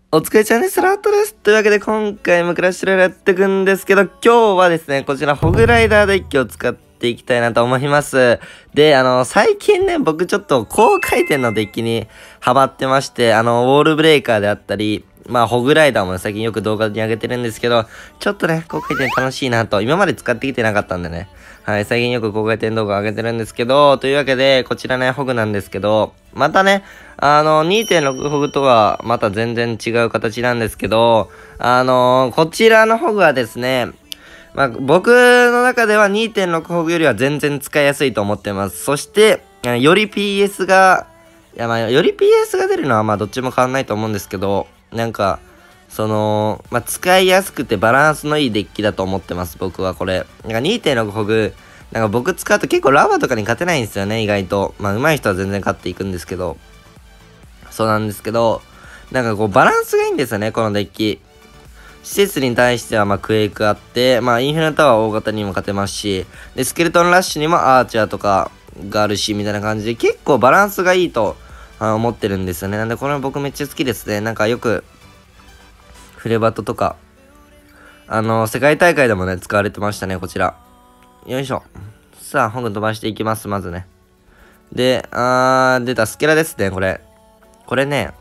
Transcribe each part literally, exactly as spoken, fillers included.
お疲れちゃんです。ラットです。というわけで今回もクラッシュロイヤルやっていくんですけど、今日はですね、こちらホグライダーデッキを使っていきたいなと思います。で、あの、最近ね、僕ちょっと高回転のデッキにハマってまして、あの、ウォールブレイカーであったり、まあ、ホグライダーも最近よく動画に上げてるんですけど、ちょっとね、高回転楽しいなと、今まで使ってきてなかったんでね。はい、最近よく高回転動画上げてるんですけど、というわけで、こちらね、ホグなんですけど、またね、あの、にてんろく ホグとはまた全然違う形なんですけど、あの、こちらのホグはですね、まあ、僕の中では にてんろく ホグよりは全然使いやすいと思ってます。そして、より ピーエス が、いやまあ、より ピーエス が出るのはまあどっちも変わんないと思うんですけど、なんか、その、まあ、使いやすくてバランスのいいデッキだと思ってます、僕はこれ。なんか にてんろく ホグ、なんか僕使うと結構ラバとかに勝てないんですよね、意外と。まあ、上手い人は全然勝っていくんですけど。そうなんですけど、なんかこうバランスがいいんですよね、このデッキ。施設に対してはまあクエイクあって、まあインフィナタワー大型にも勝てますし、で、スケルトンラッシュにもアーチャーとかがあるし、みたいな感じで結構バランスがいいと思ってるんですよね。なんでこれ僕めっちゃ好きですね。なんかよく、フレバトとか、あの、世界大会でもね、使われてましたね、こちら。よいしょ。さあ、ホグ飛ばしていきます、まずね。で、あー、出た、スケラですね、これ。これね、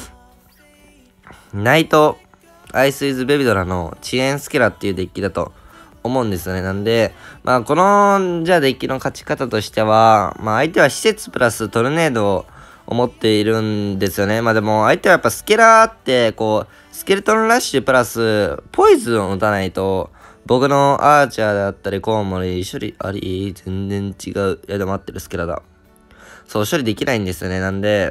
ナイト、アイスイズベビドラの遅延スケラっていうデッキだと思うんですよね。なんで、まあ、この、じゃあデッキの勝ち方としては、まあ、相手は施設プラストルネードを思っているんですよね。まあでも、相手はやっぱスケラーって、こう、スケルトンラッシュプラス、ポイズンを打たないと、僕のアーチャーだったり、コウモリ、処理あり、全然違う。いや、でも合ってる、スケラだ。そう、処理できないんですよね。なんで、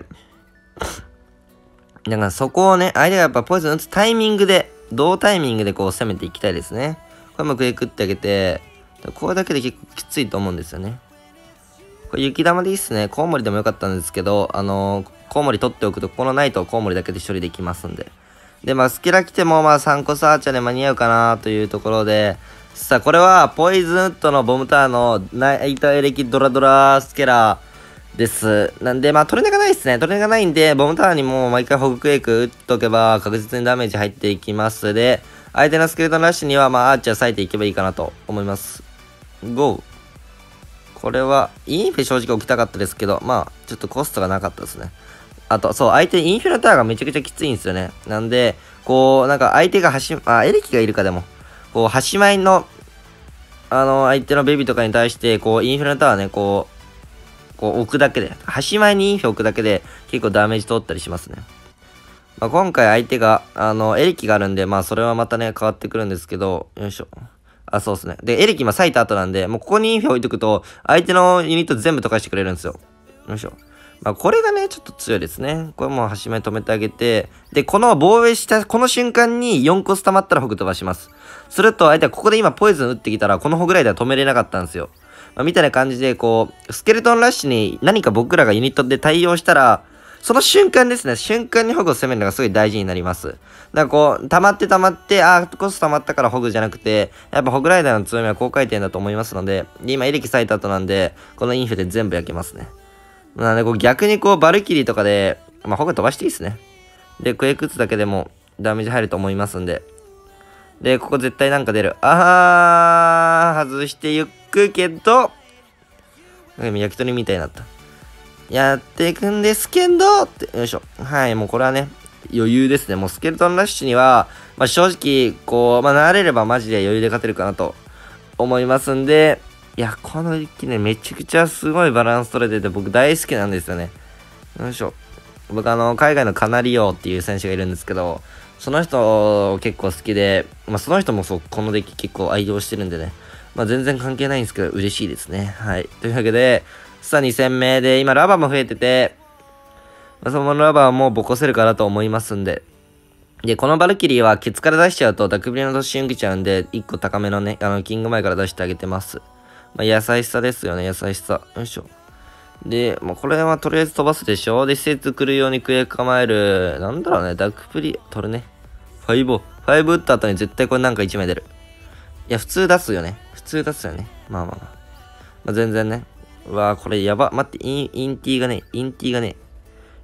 だからそこをね、相手がやっぱポイズン打つタイミングで、同タイミングでこう攻めていきたいですね。これもクエ食ってあげて、これだけで結構きついと思うんですよね。これ雪玉でいいっすね。コウモリでもよかったんですけど、あのー、コウモリ取っておくと、このナイトをコウモリだけで処理できますんで。で、まあ、スケラ来ても、まあ、さんコスアーチャーで間に合うかなというところで、さあ、これは、ポイズンウッドのボムターのナイトエレキドラドラスケラです。なんで、まあ、トルネがないですね。トルネがないんで、ボムターにも毎回ホグクエイク打っとけば、確実にダメージ入っていきますで、相手のスケルトンラッシュには、まあ、アーチャー割いていけばいいかなと思います。ゴー。これは、インフェ正直置きたかったですけど、まあ、ちょっとコストがなかったですね。あと、そう、相手インフィナタワーがめちゃくちゃきついんですよね。なんで、こう、なんか相手が端、あ、エレキがいるかでも、こう、端前の、あの、相手のベビーとかに対して、こう、インフィナタワーね、こう、こう置くだけで、端前にインフィ置くだけで、結構ダメージ通ったりしますね。まあ、今回相手が、あの、エレキがあるんで、まあ、それはまたね、変わってくるんですけど、よいしょ。あ、そうですね。で、エレキ今割いた後なんで、もうここにインフィ置いとくと、相手のユニット全部溶かしてくれるんですよ。よいしょ。まあ、これがね、ちょっと強いですね。これもう端前止めてあげて、で、この防衛した、この瞬間によんコス溜まったらホグ飛ばします。すると、相手はここで今ポイズン打ってきたら、このホグライダー止めれなかったんですよ。まあ、みたいな感じで、こう、スケルトンラッシュに何か僕らがユニットで対応したら、その瞬間ですね、瞬間にホグを攻めるのがすごい大事になります。だからこう、溜まって溜まって、あー、コス溜まったからホグじゃなくて、やっぱホグライダーの強みは高回転だと思いますので、で今エレキ割いた後なんで、このインフェで全部焼けますね。なのでこう逆にこうバルキリーとかで、まあ、ホグ飛ばしていいですね。で、クエイク打つだけでもダメージ入ると思いますんで。で、ここ絶対なんか出る。あー、外していくけど、焼き鳥みたいになった。やっていくんですけど、って、よいしょ。はい、もうこれはね、余裕ですね。もうスケルトンラッシュには、まあ、正直、こう、まあ、慣れればマジで余裕で勝てるかなと思いますんで、いや、この一気ね、めちゃくちゃすごいバランス取れてて、僕大好きなんですよね。よいしょ。僕あの、海外のカナリオっていう選手がいるんですけど、その人結構好きで、まあ、その人もそう、このデッキ結構愛用してるんでね。まあ、全然関係ないんですけど、嬉しいですね。はい。というわけで、さあに戦目で、今ラバーも増えてて、まあ、そのラバーもボコせるかなと思いますんで。で、このバルキリーはケツから出しちゃうと、ダクビリの突進受けちゃうんで、いっこ高めのね、あの、キング前から出してあげてます。まあ、優しさですよね、優しさ。よいしょ。で、まあ、これはとりあえず飛ばすでしょ。で、施設来るようにクエ構える。なんだろうね、ダックプリ、取るね。ファイブ、ファイブ打った後に絶対これなんかいちまい出る。いや、普通出すよね。普通出すよね。まあまあまあ。まあ、全然ね。うわー、これやば。待って、イン、インティがね、インティがね。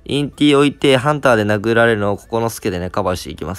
インティ置いて、ハンターで殴られるのをここのスケでね、カバーしていきます。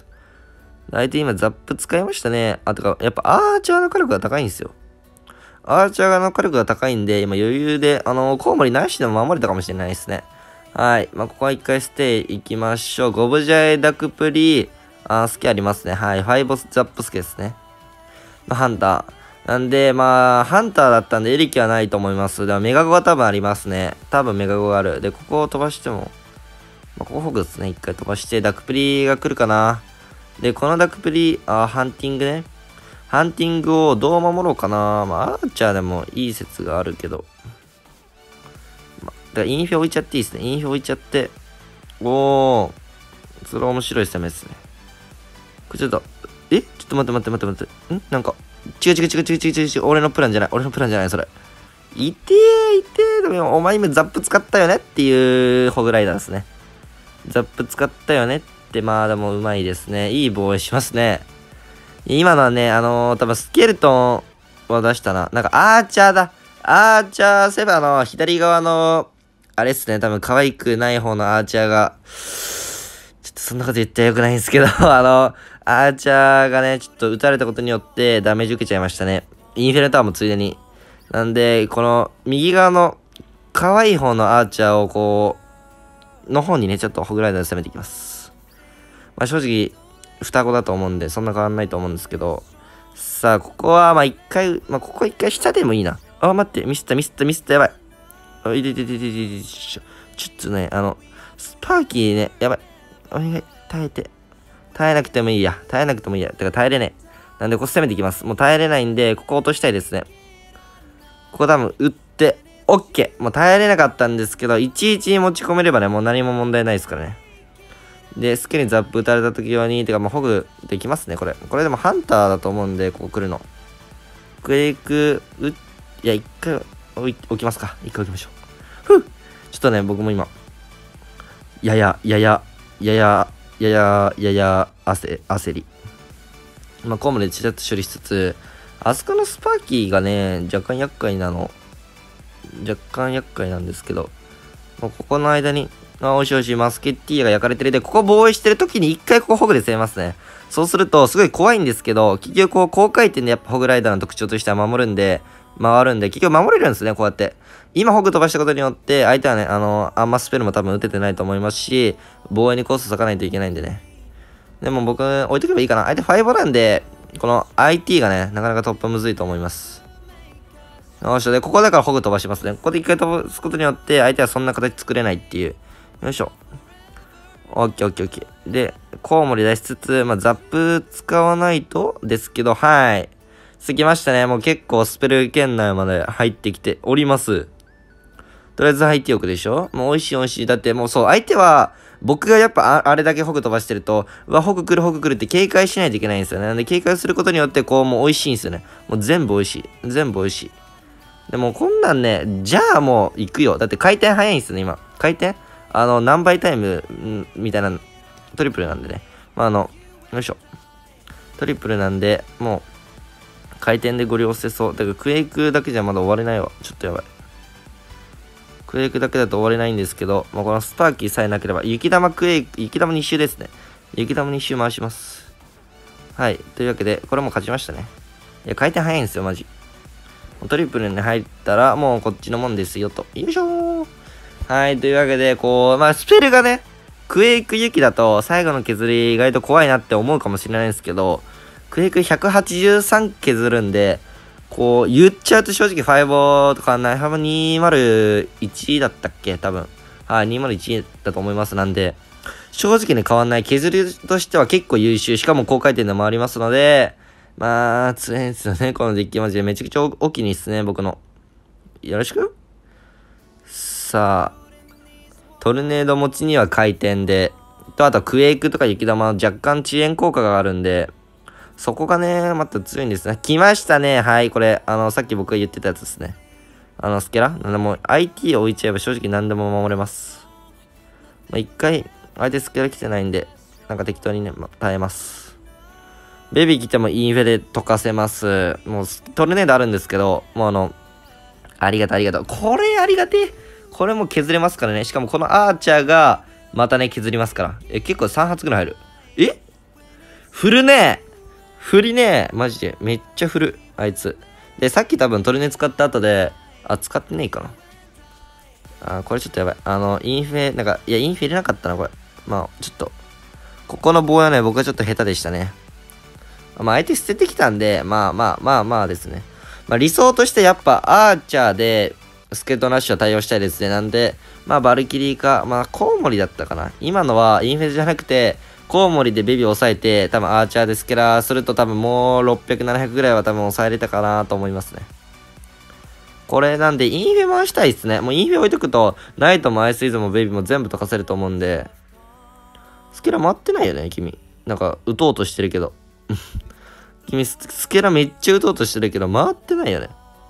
相手今ザップ使いましたね。あ、とか、やっぱアーチャーの火力が高いんですよ。アーチャーの火力が高いんで、今余裕で、あの、コウモリなしでも守れたかもしれないですね。はい。まあ、ここは一回ステイ行きましょう。ゴブジャイ、ダクプリ、あ、スケありますね。はい。ファイボスザップスケですね。まあ、ハンター。なんで、まあ、ハンターだったんでエリキはないと思います。でもメガゴが多分ありますね。多分メガゴがある。で、ここを飛ばしても、まあ、ここホグですね。一回飛ばして、ダクプリが来るかな。で、このダクプリ、あ、ハンティングね。ハンティングをどう守ろうかな。まあ、アーチャーでもいい説があるけど。まあ、だからインフィ置いちゃっていいですね。インフィ置いちゃって。おー。それ面白い攻めですね。これちょっと、えちょっと待って待って待って待って。んなんか、違う違う違う違う違う違う違う。俺のプランじゃない。俺のプランじゃない、それ。いてー、いてー。でも、お前今ザップ使ったよねっていうホグライダーですね。ザップ使ったよねって、まあでもうまいですね。いい防衛しますね。今のはね、あのー、多分スケルトンを出したな。なんかアーチャーだ。アーチャーセバの左側の、あれっすね、多分可愛くない方のアーチャーが、ちょっとそんなこと言ったらよくないんですけど、あの、アーチャーがね、ちょっと撃たれたことによってダメージ受けちゃいましたね。インフェルタワーもついでに。なんで、この右側の可愛い方のアーチャーをこう、の方にね、ちょっとホグライダーで攻めていきます。まあ正直、双子だと思うんで、そんな変わんないと思うんですけど。さあ、ここは、まあ一回、まあここ一回下でもいいな。あ、待って、ミスった、ミスった、ミスった、やばい。あ、いてててててて、ちょっとね、あの、スパーキーね、やばい。お願い、耐えて。耐えなくてもいいや。耐えなくてもいいや。てか耐えれねえ。なんで、ここ攻めていきます。もう耐えれないんで、ここ落としたいですね。ここ多分、打って、オッケー。もう耐えれなかったんですけど、いちいちに持ち込めればね、もう何も問題ないですからね。で、スケにザップ打たれた時用に、てか、まあ、ホグできますね、これ。これでもハンターだと思うんで、ここ来るの。クエイク、う、いや、一回置い、置きますか。一回置きましょう。ふうちょっとね、僕も今、やや、やや、やや、やや、やや、焦、焦り。まあ、コムでちらっと処理しつつ、あそこのスパーキーがね、若干厄介なの。若干厄介なんですけど、もうここの間に、あ、おいしいおいしい、マスケッティーが焼かれてる。で、ここ防衛してる時に一回ここホグで攻めますね。そうすると、すごい怖いんですけど、結局こう、高回転でやっぱホグライダーの特徴としては守るんで、回るんで、結局守れるんですね、こうやって。今ホグ飛ばしたことによって、相手はね、あの、あんまスペルも多分打ててないと思いますし、防衛にコース割かないといけないんでね。でも僕、置いとけばいいかな。相手ファイブなんで、この アイティー がね、なかなか突破むずいと思います。よいしょ。で、ここだからホグ飛ばしますね。ここで一回飛ばすことによって、相手はそんな形作れないっていう。よいしょ。オッケーオッケーオッケー。で、コウモリ出しつつ、まあ、ザップ使わないとですけど、はい。過ぎましたね。もう結構スペル圏内まで入ってきております。とりあえず入っておくでしょ。もう美味しい美味しい。だってもうそう、相手は、僕がやっぱあ、あれだけホグ飛ばしてると、うわ、ホグ来るホグ来るって警戒しないといけないんですよね。なんで警戒することによって、こう、もう美味しいんですよね。もう全部美味しい。全部美味しい。でもこんなんね、じゃあもう行くよ。だって回転早いんですよね、今。回転あの、何倍タイムみたいな、トリプルなんでね。まあ、あの、よいしょ。トリプルなんで、もう、回転でご利用せそう。だからクエイクだけじゃまだ終われないわ。ちょっとやばい。クエイクだけだと終われないんですけど、まあ、このスパーキーさえなければ、雪玉クエイク、雪玉に周ですね。雪玉に周回します。はい。というわけで、これも勝ちましたね。いや、回転早いんですよ、マジ。トリプルに入ったら、もうこっちのもんですよと。よいしょー。はい。というわけで、こう、まあ、スペルがね、クエイク雪だと、最後の削り意外と怖いなって思うかもしれないんですけど、クエイクひゃくはちじゅうさん削るんで、こう、言っちゃうと正直ファイブとかない、ファイブにまるいちだったっけ多分。はい、にまるいちだと思います。なんで、正直ね、変わんない。削りとしては結構優秀。しかも高回転でもありますので、まあ、強いんですよね。このデッキマジでめちゃくちゃ大きいですね、僕の。よろしく。さあ、トルネード持ちには回転で、と、あとクエイクとか雪玉若干遅延効果があるんで、そこがね、また強いんですね。来ましたね。はい、これ、あの、さっき僕が言ってたやつですね。あの、スケラなんでも アイティー を置いちゃえば正直何でも守れます。まあ、一回、相手スケラ来てないんで、なんか適当にね、まあ、耐えます。ベビー来てもインフェで溶かせます。もう、トルネードあるんですけど、もうあの、ありがとうありがとう。これありがてえ。 これも削れますからね。しかもこのアーチャーが、またね、削りますから。え、結構さん発ぐらい入る。え振るね振りねマジで。めっちゃ振る。あいつ。で、さっき多分トルネ使った後で、あ、使ってねえかな。あ、これちょっとやばい。あの、インフェ、なんか、いや、インフェ入れなかったな、これ。まあ、ちょっと。ここの棒はね、僕はちょっと下手でしたね。まあ、相手捨ててきたんで、まあまあまあまあですね。まあ、理想としてやっぱ、アーチャーで、スケルトンラッシュは対応したいですね。なんで、まあ、バルキリーか、まあ、コウモリだったかな。今のは、インフェじゃなくて、コウモリでベビーを抑えて、多分アーチャーでスケラーすると多分もうろっぴゃく、ななひゃくぐらいは多分抑えれたかなと思いますね。これなんで、インフェ回したいですね。もうインフェ置いとくと、ナイトもアイスイズもベビーも全部溶かせると思うんで、スケラ回ってないよね、君。なんか、打とうとしてるけど。君ス、スケラめっちゃ打とうとしてるけど、回ってないよね。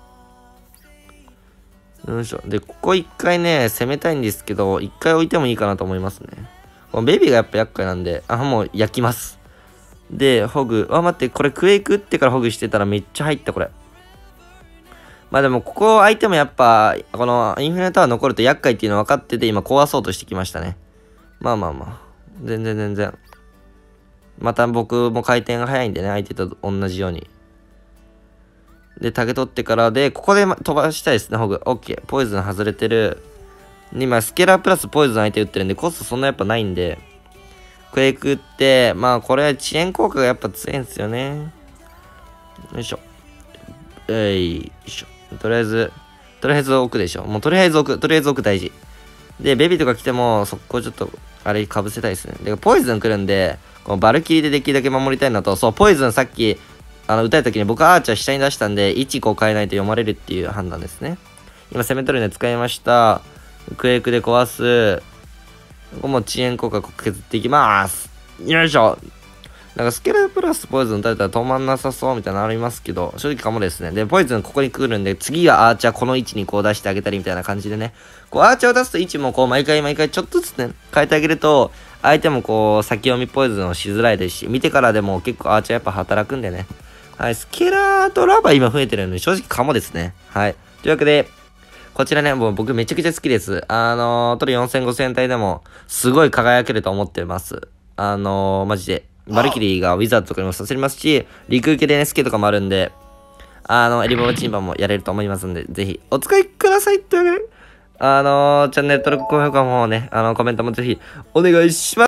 よいしょ。で、ここ一回ね、攻めたいんですけど、一回置いてもいいかなと思いますね。このベビーがやっぱ厄介なんで、あ、もう焼きます。で、ホグ。あ、待って、これクエイク打ってからホグしてたらめっちゃ入った、これ。まあでも、ここ相手もやっぱ、このインフィニタワー残ると厄介っていうの分かってて、今壊そうとしてきましたね。まあまあまあ。全然全然。また僕も回転が早いんでね、相手と同じように。で、タゲ取ってからで、ここで飛ばしたいですね、ホグ。オッケー。ポイズン外れてる。今、スケラープラスポイズン相手打ってるんで、コストそんなやっぱないんで、クエイク打って、まあ、これは遅延効果がやっぱ強いんですよね。よいしょ。えい、よいしょ。とりあえず、とりあえず置くでしょ。もうとりあえず置く、とりあえず置く大事。で、ベビーとか来ても、速攻ちょっと、あれ、かぶせたいですね。で、ポイズン来るんで、このバルキリーでできるだけ守りたいのと、そう、ポイズンさっき、あの、打たれた時に僕はアーチャー下に出したんで、位置こう変えないと読まれるっていう判断ですね。今、攻め取るんで使いました。クエイクで壊す。ここも遅延効果削っていきます。よいしょ。なんかスケラープラスポイズン打たれたら止まんなさそうみたいなのありますけど、正直かもですね。で、ポイズンここに来るんで、次はアーチャーこの位置にこう出してあげたりみたいな感じでね。こうアーチャーを出すと位置もこう毎回毎回ちょっとずつね、変えてあげると、相手もこう先読みポイズンをしづらいですし、見てからでも結構アーチャーやっぱ働くんでね。はい、スケラーとラバー今増えてるんで、正直かもですね。はい。というわけで、こちらね、もう僕めちゃくちゃ好きです。あのー、トルよんせんごせん体でも、すごい輝けると思ってます。あのー、マジで。バルキリーがウィザードとかにもさせますし、陸受けでね、スケとかもあるんで、あの、エリババチンバもやれると思いますんで、ぜひ、お使いくださいというわけで、あのー、チャンネル登録、高評価もね、あの、コメントもぜひ、お願いします。